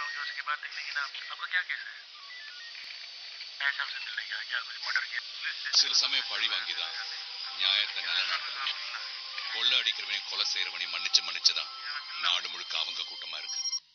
Long जो उसके बाद देख लेंगे ना आपका क्या केस है हिसाब से मिलने का क्या कुछ मर्डर केस சில சமயம் பழி வாங்கிதான் நியாயத்தை நிலநாட்ட முடியும். கொள்ள அடிக்கிறவனை கொலை செய்யறவனை மன்னிச்சுதான் நாடு முழுக்க அவங்க கூட்டமா இருக்கு.